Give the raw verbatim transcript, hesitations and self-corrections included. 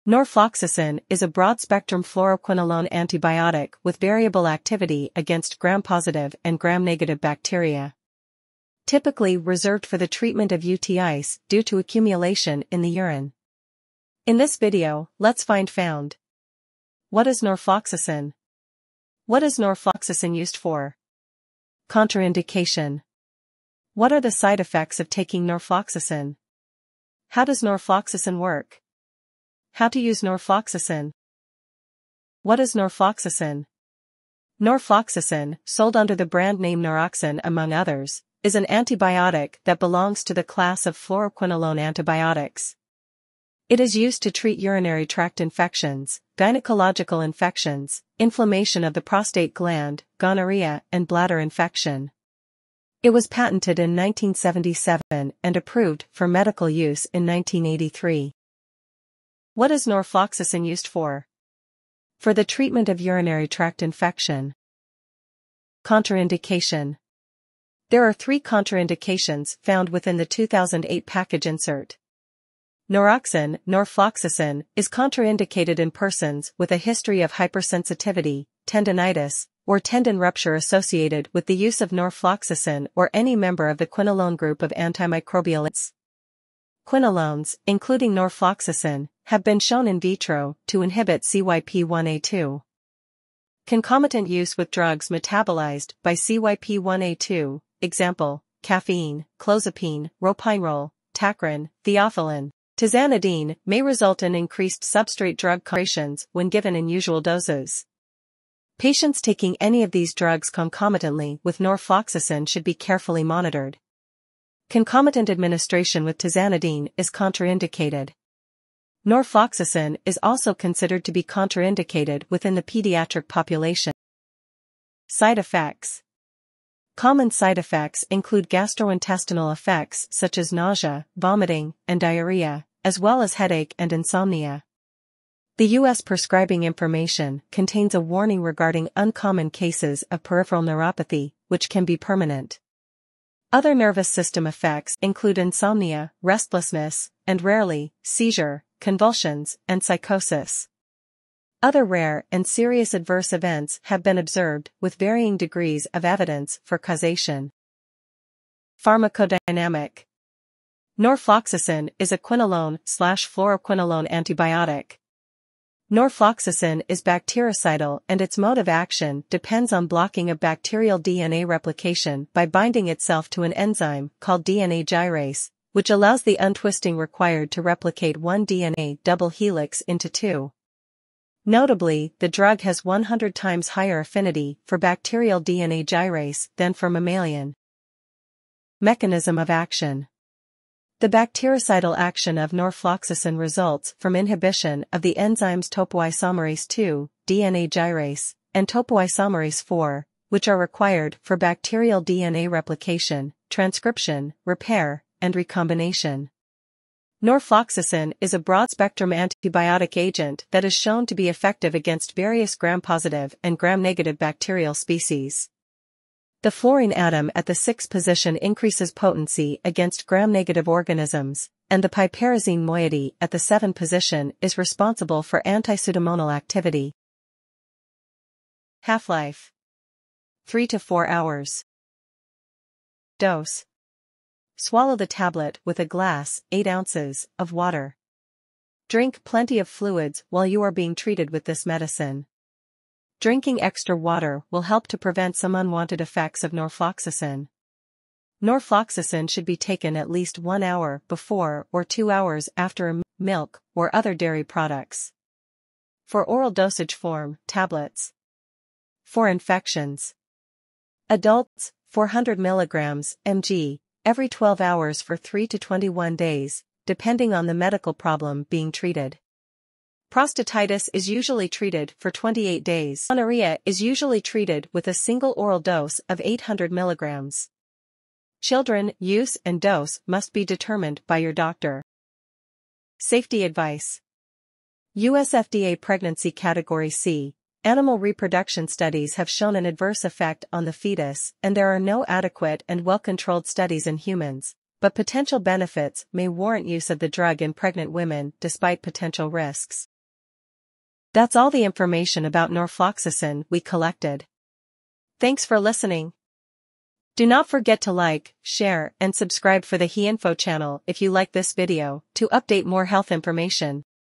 Norfloxacin is a broad-spectrum fluoroquinolone antibiotic with variable activity against gram-positive and gram-negative bacteria. Typically reserved for the treatment of U T Is due to accumulation in the urine. In this video, let's find found. What is Norfloxacin? What is Norfloxacin used for? Contraindication. What are the side effects of taking Norfloxacin? How does Norfloxacin work? How to use Norfloxacin. What is Norfloxacin? Norfloxacin, sold under the brand name Noroxin among others, is an antibiotic that belongs to the class of fluoroquinolone antibiotics. It is used to treat urinary tract infections, gynecological infections, inflammation of the prostate gland, gonorrhea, and bladder infection. It was patented in nineteen seventy-seven and approved for medical use in nineteen eighty-three. What is Norfloxacin used for? For the treatment of urinary tract infection. Contraindication. There are three contraindications found within the two thousand eight package insert. Noroxin, Norfloxacin, is contraindicated in persons with a history of hypersensitivity, tendinitis, or tendon rupture associated with the use of Norfloxacin or any member of the quinolone group of antimicrobial agents. Quinolones, including Norfloxacin, have been shown in vitro to inhibit C Y P one A two. Concomitant use with drugs metabolized by C Y P one A two, example, caffeine, clozapine, ropinirole, tacrine, theophylline, tizanidine, may result in increased substrate drug concentrations when given in usual doses. Patients taking any of these drugs concomitantly with Norfloxacin should be carefully monitored. Concomitant administration with tizanidine is contraindicated. Norfloxacin is also considered to be contraindicated within the pediatric population. Side effects. Common side effects include gastrointestinal effects such as nausea, vomiting, and diarrhea, as well as headache and insomnia. The U S prescribing information contains a warning regarding uncommon cases of peripheral neuropathy, which can be permanent. Other nervous system effects include insomnia, restlessness, and rarely, seizure, convulsions, and psychosis. Other rare and serious adverse events have been observed with varying degrees of evidence for causation. Pharmacodynamic. Norfloxacin is a quinolone slash fluoroquinolone antibiotic. Norfloxacin is bactericidal and its mode of action depends on blocking of bacterial D N A replication by binding itself to an enzyme called D N A gyrase, which allows the untwisting required to replicate one D N A double helix into two. Notably, the drug has one hundred times higher affinity for bacterial D N A gyrase than for mammalian. Mechanism of action. The bactericidal action of Norfloxacin results from inhibition of the enzymes topoisomerase two, D N A gyrase, and topoisomerase four, which are required for bacterial D N A replication, transcription, repair, and recombination. Norfloxacin is a broad-spectrum antibiotic agent that is shown to be effective against various gram-positive and gram-negative bacterial species. The fluorine atom at the sixth position increases potency against gram-negative organisms, and the piperazine moiety at the seventh position is responsible for anti-pseudomonal activity. Half-life. three to four hours. Dose. Swallow the tablet with a glass, eight ounces, of water. Drink plenty of fluids while you are being treated with this medicine. Drinking extra water will help to prevent some unwanted effects of Norfloxacin. Norfloxacin should be taken at least one hour before or two hours after milk or other dairy products. For oral dosage form, tablets. For infections. Adults, four hundred milligrams per milligram, every twelve hours for three to twenty-one days, depending on the medical problem being treated. Prostatitis is usually treated for twenty-eight days. Gonorrhea is usually treated with a single oral dose of eight hundred milligrams. Children, use and dose must be determined by your doctor. Safety advice. U S F D A Pregnancy Category C. Animal reproduction studies have shown an adverse effect on the fetus, and there are no adequate and well-controlled studies in humans, but potential benefits may warrant use of the drug in pregnant women despite potential risks. That's all the information about norfloxacin we collected. Thanks for listening. Do not forget to like, share, and subscribe for the HeInfo channel if you like this video to update more health information.